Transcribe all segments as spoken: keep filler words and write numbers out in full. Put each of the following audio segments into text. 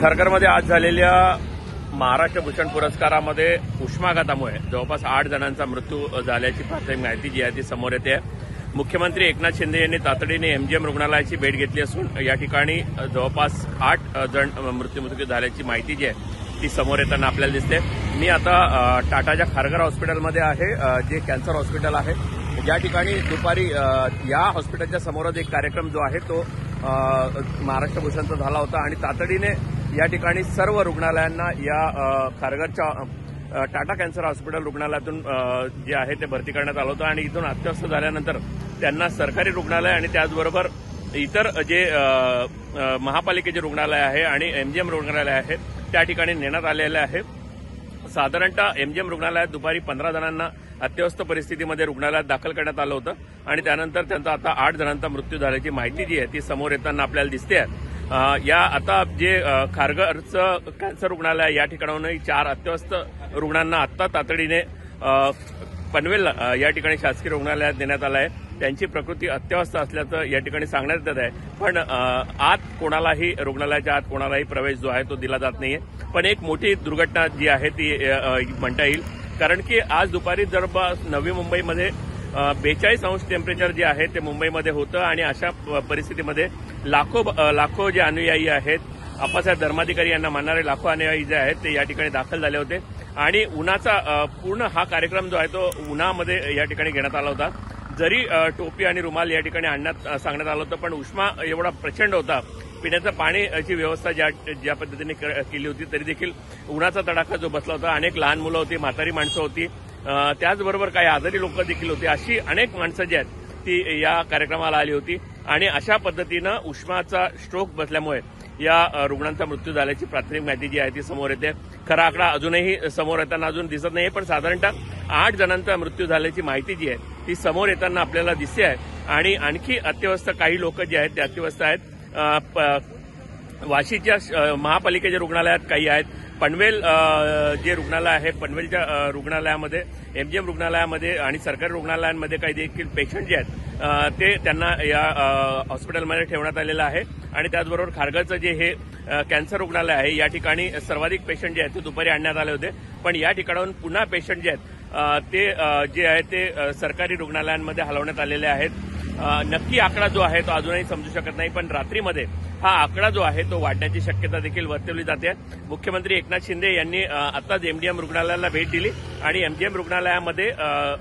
खारघरमध्ये आज झालेल्या महाराष्ट्र भूषण पुरस्कारामध्ये उष्माघातामुळे जवळपास आठ जणांचा मृत्यू झाल्याची प्राथमिक माहिती जी आहे ती समोर येते आहे। मुख्यमंत्री एकनाथ शिंदे यांनी तातडीने एमजीएम रुग्णालयाची भेट घेतली असून या ठिकाणी जवळपास आठ जण मृत्युमुखी झाल्याची माहिती जी आहे ती समोर येताना आपल्याला दिसते। मी आता टाटाच्या खारघर हॉस्पिटलमध्ये आहे, जे कॅन्सर हॉस्पिटल आहे। ज्या ठिकाणी दुपारी या हॉस्पिटलच्या समोरच एक कार्यक्रम जो आहे तो महाराष्ट्र भूषणचा झाला होता आणि तातडीने या ठिकाणी सर्व रुग्णालयांना या खारघरच्या टाटा कॅन्सर हॉस्पिटल रुग्णालयातून जे आहे ते भरती करण्यात आलं होतं आणि इथून अत्यवस्थ झाल्यानंतर त्यांना सरकारी रुग्णालय आणि त्याचबरोबर इतर जे महापालिकेचे रुग्णालय आहे आणि एमजीएम रुग्णालय आहे त्या ठिकाणी नेण्यात आलेले आहे। साधारणतः एमजीएम रुग्णालयात दुपारी पंधरा जणांना अत्यवस्थ परिस्थितीमध्ये रुग्णालयात दाखल करण्यात आलं होतं आणि त्यानंतर त्यांचा आता आठ जणांचा मृत्यू झाल्याची माहिती जी आहे ती समोर येताना आपल्याला दिसते आहे। या आता जे खारघरचं कॅन्सर रुग्णालय या ठिकाणाहूनही चार अत्यवस्थ रुग्णांना आत्ता तातडीने पनवेल या ठिकाणी शासकीय रुग्णालयात देण्यात आलं आहे। त्यांची प्रकृती अत्यवस्थ असल्याचं या ठिकाणी सांगण्यात येत आहे, पण आत कोणालाही रुग्णालयाच्या आत कोणालाही प्रवेश जो आहे तो दिला जात नाहीये। पण एक मोठी दुर्घटना जी आहे ती म्हणता येईल, कारण की आज दुपारी जवळपास नवी मुंबईमध्ये बेचाळीस अंश टेम्परेचर जे आहे ते मुंबईमध्ये होतं आणि अशा परिस्थितीमध्ये लाखो लाखो जे अनुयायी आहेत, आप्पासाहेब धर्माधिकारी यांना मानणारे लाखो अनुयायी जे आहेत ते या ठिकाणी दाखल झाले होते आणि उन्हाचा पूर्ण हा कार्यक्रम जो आहे तो उन्हामध्ये या ठिकाणी घेण्यात आला होता। जरी टोपी आणि रुमाल या ठिकाणी आणण्यात सांगण्यात आलं होतं, पण उष्मा एवढा प्रचंड होता, पिण्याचं पाण्याची व्यवस्था ज्या ज्या पद्धतीने केली होती तरी देखील उन्हाचा तडाखा जो बसला होता। अनेक लहान मुलं होती, म्हातारी माणसं होती, त्याचबरोबर काही आजारी लोक देखील होती, अशी अनेक माणसं जी आहेत ती या कार्यक्रमाला आली होती आणि अशा पद्धतीनं उष्माचा स्ट्रोक बसल्यामुळे या रुग्णांचा मृत्यू झाल्याची प्राथमिक माहिती जी आहे ती समोर येते। खरा आकडा अजूनही समोर येताना अजून दिसत नाही, पण साधारणतः आठ जणांचा मृत्यू झाल्याची माहिती जी आहे ती समोर येताना आपल्याला दिसते आहे आणि आणखी अत्यवस्थ काही लोक जे आहेत ते अत्यवस्थ आहेत। वाशीच्या महापालिकेच्या रुग्णालयात काही आहेत, पनवेल जे रुग्णालय आहे पनवेलच्या रुग्णालयामध्ये एमजीएम रुग्णालयामध्ये आणि सरकारी रुग्णालयांमध्ये काही देखील पेशंट जे आहेत ते त्यांना या हॉस्पिटलमध्ये ठेवण्यात आलेलं आहे आणि त्याचबरोबर खारघरचं जे हे कॅन्सर रुग्णालय आहे या ठिकाणी सर्वाधिक पेशंट जे आहेत ते दुपारी आणण्यात आले होते, पण या ठिकाणाहून पुन्हा पेशंट जे आहेत ते जे आहे ते सरकारी रुग्णालयांमध्ये हलवण्यात आलेले आहेत। नक्की आकडा जो आहे तो अजूनही समजू शकत नाही, पण रात्रीमध्ये हा आकडा जो आहे तो वाढण्याची शक्यता देखील वर्तवली जाते। मुख्यमंत्री एकनाथ शिंदे यांनी आताच एमडीएम रुग्णालयाला भेट दिली आणि एमजीएम रुग्णालयामध्ये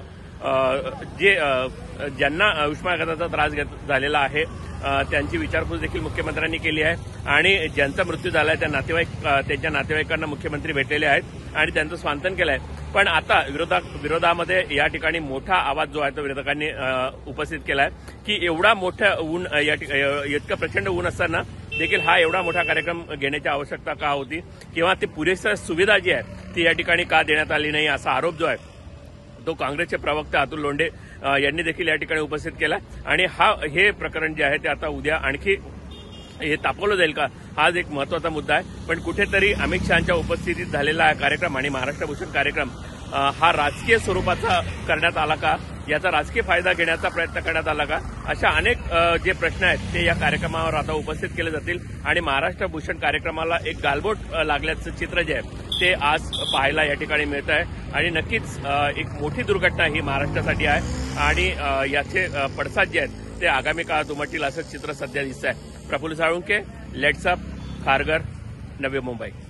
जे ज्यांना उष्माघाताचा त्रास झालेला आहे त्यांची विचारपूस देखील मुख्यमंत्र्यांनी केली आहे आणि ज्यांचा मृत्यू झाला आहे त्या नातेवाईक त्यांच्या नातेवाईकांना मुख्यमंत्री भेटलेले आहेत आणि त्यांचं स्वांतन केलं आहे। पण आता विरोधा विरोधामध्ये या ठिकाणी मोठा आवाज जो आहे तो विरोधकांनी उपस्थित केला आहे की एवढा मोठा ऊन या इतकं प्रचंड ऊन असताना देखील हा एवढा मोठा कार्यक्रम घेण्याची आवश्यकता का होती किंवा ती पुरेसा सुविधा जी आहे ती या ठिकाणी का देण्यात आली नाही, असा आरोप जो आहे तो काँग्रेसचे प्रवक्ते अतुल लोंढे यांनी देखील या ठिकाणी उपस्थित केला आणि हा हे प्रकरण जे आहे ते आता उद्या आणखी हे तापवलं जाईल का, हा एक महत्वाचा मुद्दा आहे। पण कुठेतरी अमित शहाच्या उपस्थितीत झालेला हा कार्यक्रम आणि महाराष्ट्र भूषण कार्यक्रम हा राजकीय स्वरूपाचा करण्यात आला का, याचा राजकीय फायदा घेण्याचा प्रयत्न करण्यात आला का, अशा अनेक जे प्रश्न आहेत ते या कार्यक्रमावर आता उपस्थित केले जातील आणि महाराष्ट्र भूषण कार्यक्रमाला एक गालबोट लागल्याचं चित्र जे आहे ते आज पाहायला या ठिकाणी मिळत आहे आणि नक्कीच एक मोठी दुर्घटना ही महाराष्ट्रासाठी आहे आणि याचे पडसाद जे आहेत ते आगामी काळात उमटतील असं चित्र सध्या दिसत आहे। Praful Salunke, let's up, Kharghar, Navi Mumbai.